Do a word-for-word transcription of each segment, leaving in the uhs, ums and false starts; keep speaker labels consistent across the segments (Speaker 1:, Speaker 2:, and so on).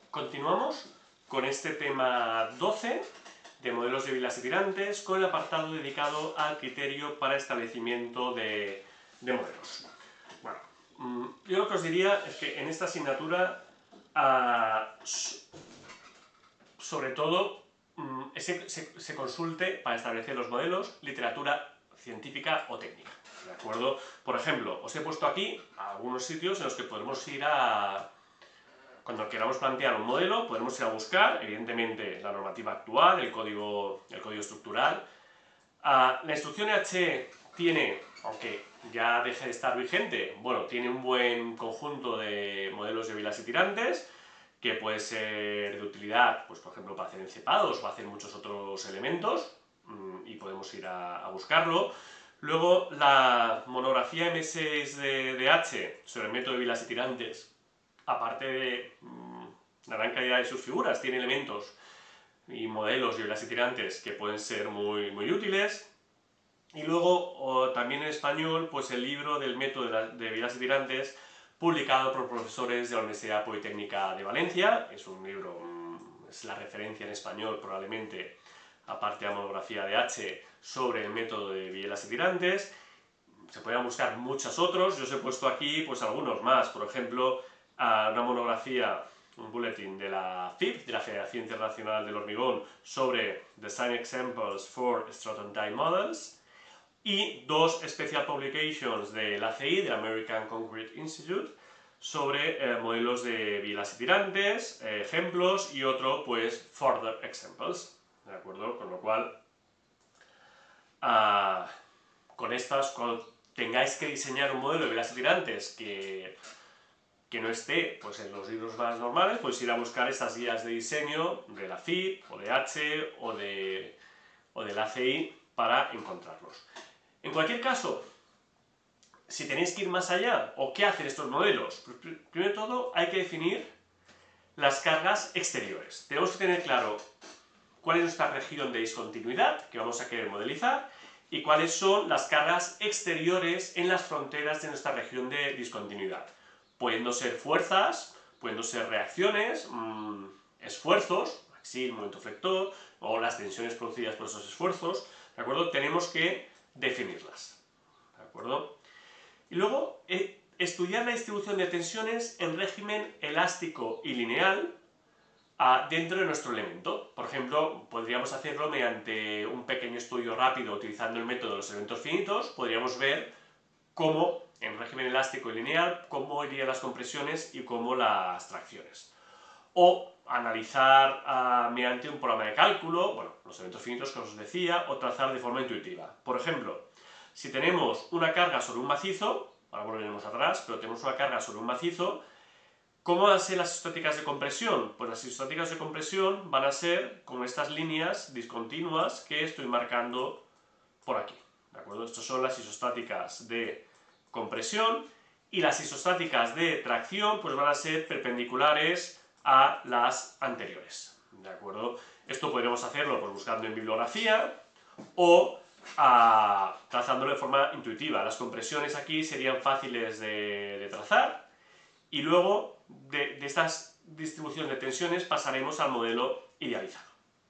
Speaker 1: Continuamos con este tema doce de modelos de bilas y tirantes con el apartado dedicado al criterio para establecimiento de, de modelos. Bueno, yo lo que os diría es que en esta asignatura, uh, sobre todo, um, se, se, se consulte para establecer los modelos literatura científica o técnica. ¿De acuerdo? Por ejemplo, os he puesto aquí algunos sitios en los que podemos ir a... Cuando queramos plantear un modelo, podemos ir a buscar, evidentemente, la normativa actual, el código, el código estructural. Uh, la instrucción H tiene, aunque ya deje de estar vigente, bueno, tiene un buen conjunto de modelos de bilas y tirantes, que puede ser de utilidad, pues por ejemplo, para hacer encepados o hacer muchos otros elementos, y podemos ir a, a buscarlo. Luego, la monografía eme seis de, de H sobre el método de bilas y tirantes, aparte de mmm, la gran calidad de sus figuras, tiene elementos y modelos de bilas y tirantes que pueden ser muy, muy útiles. Y luego, o, también en español, pues el libro del método de, la, de bilas y tirantes, publicado por profesores de la Universidad Politécnica de Valencia. Es un libro, mmm, es la referencia en español probablemente, aparte de la monografía de H, sobre el método de bilas y tirantes. Se podrían buscar muchos otros, yo os he puesto aquí pues algunos más, por ejemplo, una monografía, un bulletin de la F I P, de la Federación Internacional del Hormigón, sobre Design Examples for Straton Die Models, y dos Special Publications de la A C I, del American Concrete Institute, sobre eh, modelos de bilas y tirantes, eh, ejemplos, y otro, pues, Further Examples. ¿De acuerdo? Con lo cual, uh, con estas, cuando tengáis que diseñar un modelo de bilas y tirantes que, que no esté pues, en los libros más normales, pues ir a buscar estas guías de diseño de la F I P, o de H, o de, o de la A C I, para encontrarlos. En cualquier caso, si tenéis que ir más allá, o qué hacen estos modelos, pues, primero de todo hay que definir las cargas exteriores. Tenemos que tener claro cuál es nuestra región de discontinuidad que vamos a querer modelizar y cuáles son las cargas exteriores en las fronteras de nuestra región de discontinuidad. Pueden ser fuerzas, pueden ser reacciones, mmm, esfuerzos, axil, momento flector, o las tensiones producidas por esos esfuerzos, ¿de acuerdo? Tenemos que definirlas, ¿de acuerdo? Y luego, eh, estudiar la distribución de tensiones en régimen elástico y lineal dentro de nuestro elemento. Por ejemplo, podríamos hacerlo mediante un pequeño estudio rápido utilizando el método de los elementos finitos. Podríamos ver cómo, en régimen elástico y lineal, cómo irían las compresiones y cómo las tracciones. O analizar uh, mediante un programa de cálculo, bueno, los elementos finitos que os decía, o trazar de forma intuitiva. Por ejemplo, si tenemos una carga sobre un macizo, ahora volveremos atrás, pero tenemos una carga sobre un macizo, ¿cómo van a ser las isostáticas de compresión? Pues las isostáticas de compresión van a ser con estas líneas discontinuas que estoy marcando por aquí, ¿de acuerdo? Estas son las isostáticas de compresión, y las isostáticas de tracción pues van a ser perpendiculares a las anteriores, ¿de acuerdo? Esto podremos hacerlo pues, buscando en bibliografía o a, trazándolo de forma intuitiva. Las compresiones aquí serían fáciles de, de trazar, y luego de, de estas distribuciones de tensiones pasaremos al modelo idealizado.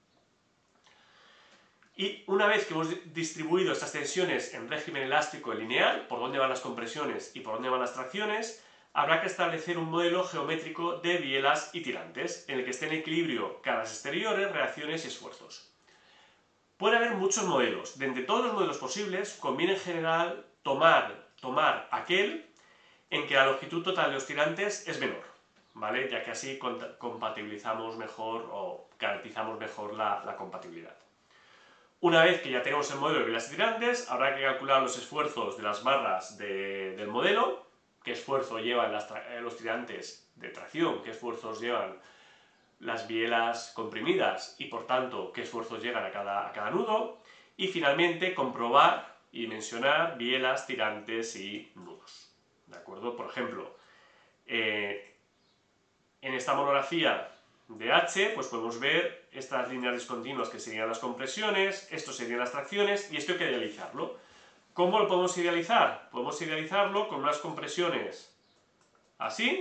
Speaker 1: Y una vez que hemos distribuido estas tensiones en régimen elástico y lineal, por dónde van las compresiones y por dónde van las tracciones, habrá que establecer un modelo geométrico de bielas y tirantes, en el que esté en equilibrio cargas exteriores, reacciones y esfuerzos. Puede haber muchos modelos. De entre todos los modelos posibles, conviene en general tomar, tomar aquel en que la longitud total de los tirantes es menor, ¿vale? Ya que así compatibilizamos mejor o garantizamos mejor la, la compatibilidad. Una vez que ya tenemos el modelo de bilas y tirantes, habrá que calcular los esfuerzos de las barras de, del modelo, qué esfuerzo llevan las, los tirantes de tracción, qué esfuerzos llevan las bielas comprimidas y por tanto qué esfuerzos llegan a cada, a cada nudo, y finalmente comprobar y dimensionar bielas, tirantes y nudos. ¿De acuerdo? Por ejemplo, eh, en esta monografía de H, pues podemos ver estas líneas discontinuas que serían las compresiones, esto serían las tracciones, y esto hay que idealizarlo. ¿Cómo lo podemos idealizar? Podemos idealizarlo con unas compresiones así,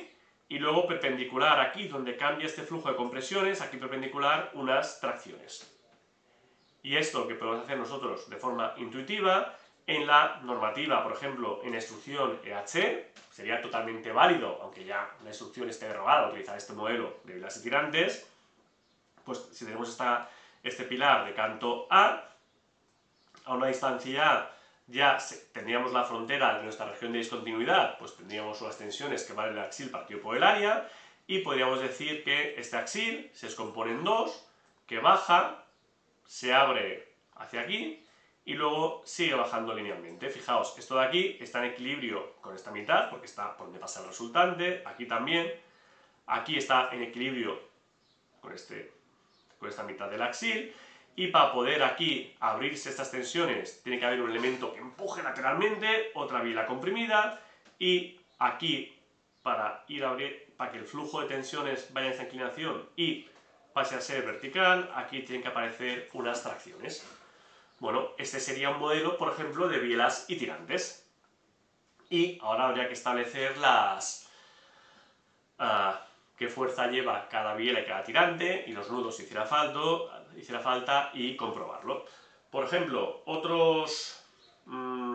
Speaker 1: y luego perpendicular aquí, donde cambia este flujo de compresiones, aquí perpendicular unas tracciones. Y esto que podemos hacer nosotros de forma intuitiva, en la normativa, por ejemplo, en la instrucción E H, sería totalmente válido, aunque ya la instrucción esté derogada, utilizar este modelo de bielas y tirantes, pues si tenemos esta, este pilar de canto A, a una distancia A, ya se, tendríamos la frontera de nuestra región de discontinuidad, pues tendríamos unas tensiones que valen el axil partido por el área, y podríamos decir que este axil se descompone en dos, que baja, se abre hacia aquí, y luego sigue bajando linealmente. Fijaos, esto de aquí está en equilibrio con esta mitad, porque está por donde pasa el resultante, aquí también, aquí está en equilibrio con, este, con esta mitad del axil, y para poder aquí abrirse estas tensiones tiene que haber un elemento que empuje lateralmente, otra biela comprimida, y aquí para ir a abrir, para que el flujo de tensiones vaya en esta inclinación y pase a ser vertical, aquí tienen que aparecer unas tracciones. Bueno, este sería un modelo, por ejemplo, de bielas y tirantes. Y ahora habría que establecer las... Uh, qué fuerza lleva cada biela y cada tirante, y los nudos si hiciera falta, hiciera falta y comprobarlo. Por ejemplo, otros... Mmm,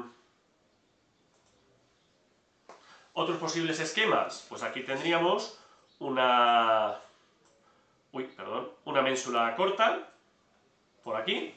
Speaker 1: otros posibles esquemas, pues aquí tendríamos una... Uy, perdón, una ménsula corta, por aquí.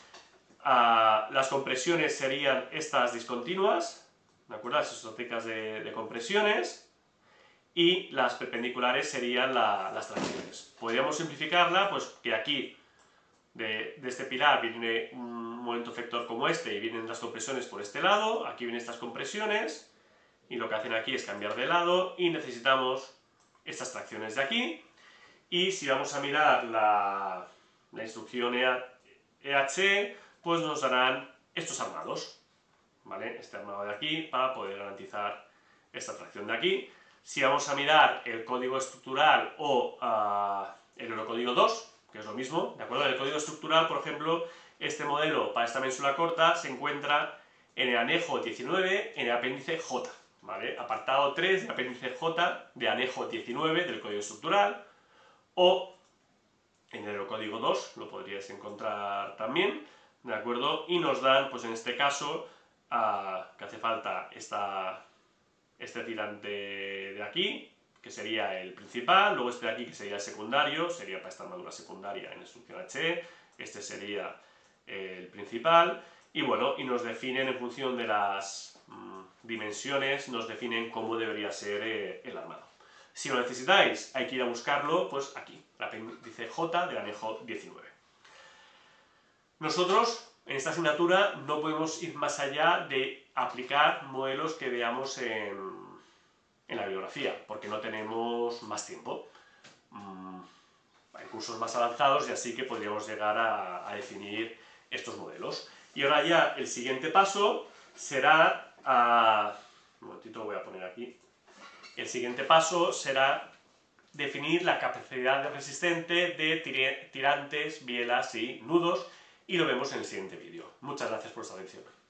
Speaker 1: Uh, las compresiones serían estas discontinuas, ¿de acuerdo? Las isotecas de, de compresiones. Y las perpendiculares serían la, las tracciones. Podríamos simplificarla, pues que aquí, de, de este pilar, viene un momento efector como este y vienen las compresiones por este lado, aquí vienen estas compresiones, y lo que hacen aquí es cambiar de lado, y necesitamos estas tracciones de aquí. Y si vamos a mirar la, la instrucción E H, pues nos darán estos armados, ¿vale? Este armado de aquí, para poder garantizar esta tracción de aquí. Si vamos a mirar el código estructural o uh, el Eurocódigo dos, que es lo mismo, ¿de acuerdo? En el código estructural, por ejemplo, este modelo para esta ménsula corta se encuentra en el anejo diecinueve, en el apéndice J, ¿vale? Apartado tres del apéndice J de anejo diecinueve del código estructural, o en el Eurocódigo dos lo podríais encontrar también, ¿de acuerdo? Y nos dan, pues en este caso, uh, que hace falta esta... este tirante de aquí, que sería el principal, luego este de aquí, que sería el secundario, sería para esta armadura secundaria en instrucción H, este sería el principal, y bueno, y nos definen en función de las mmm, dimensiones, nos definen cómo debería ser eh, el armado. Si lo necesitáis, hay que ir a buscarlo, pues aquí, el apéndice J del anejo diecinueve. Nosotros, en esta asignatura, no podemos ir más allá de aplicar modelos que veamos en, en la bibliografía, porque no tenemos más tiempo. Mm, hay cursos más avanzados y así que podríamos llegar a, a definir estos modelos. Y ahora ya el siguiente paso será... A, un momentito, lo voy a poner aquí. El siguiente paso será definir la capacidad resistente de tirantes, bielas y nudos, y lo vemos en el siguiente vídeo. Muchas gracias por su atención.